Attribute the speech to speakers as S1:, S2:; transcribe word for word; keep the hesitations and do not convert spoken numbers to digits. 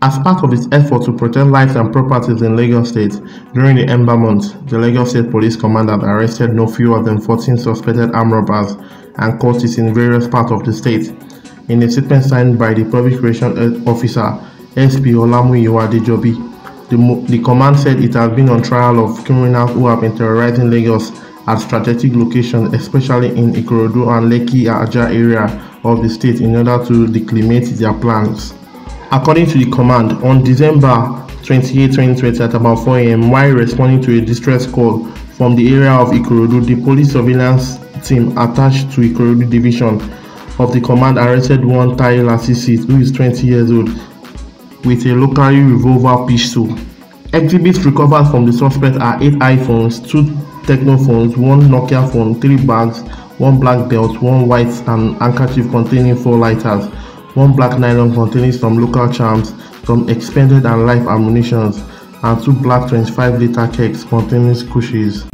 S1: As part of its effort to protect lives and properties in Lagos State during the Ember Month, the Lagos State Police Command had arrested no fewer than fourteen suspected armed robbers and cultists in various parts of the state. In a statement signed by the Public Relations Officer, S P Olamuyiwa Adejobi, the, the command said it has been on trial of criminals who have been terrorizing Lagos at strategic locations, especially in Ikorodu and Lekki-Ajah area of the state, in order to decimate their plans. According to the command, on December twenty-eighth, twenty twenty at about four a m, while responding to a distress call from the area of Ikorodu, the police surveillance team attached to Ikorodu division of the command arrested one Taye Lasisi, who is twenty years old, with a locally revolver pistol. Exhibits recovered from the suspect are eight iPhones, two Techno phones, one Nokia phone, three bags, one black belt, one white and handkerchief containing four lighters, one black nylon containing some local charms, some expended and live ammunition, and two black twenty-five liter kegs containing squishes.